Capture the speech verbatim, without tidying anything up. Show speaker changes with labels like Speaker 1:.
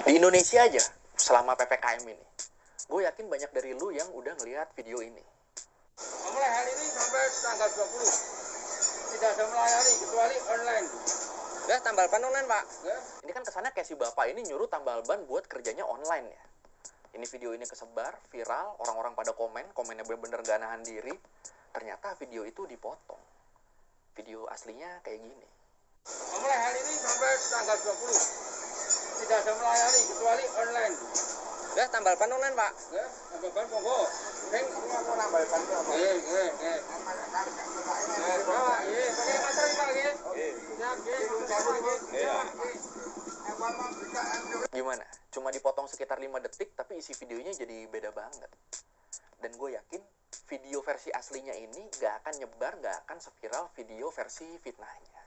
Speaker 1: Di Indonesia aja, selama P P K M ini, gue yakin banyak dari lu yang udah ngelihat video ini.
Speaker 2: Mulai hari ini sampai tanggal dua puluh, tidak ada melayani kecuali online.
Speaker 1: Ya, tambal ban online, Pak.
Speaker 2: Ya.
Speaker 1: Ini kan kesannya kayak si bapak ini nyuruh tambal ban buat kerjanya online ya. Ini video ini kesebar, viral, orang-orang pada komen, komennya bener-bener gak nahan diri. Ternyata video itu dipotong. Video aslinya kayak gini.
Speaker 2: Mulai hari ini sampai tanggal dua puluh, tidak ada melayani kecuali online.
Speaker 1: Ya, tambal ban online, Pak.
Speaker 2: Ya, tambal ban monggo. Sing mau tambal ban apa? Eh, eh, eh. Eh, Pak, eh, pakai masker Pak nggih. Nggih. Siap, nggih.
Speaker 1: Gimana? Cuma dipotong sekitar lima detik, tapi isi videonya jadi beda banget. Dan gue yakin video versi aslinya ini gak akan nyebar, gak akan seviral video versi fitnahnya.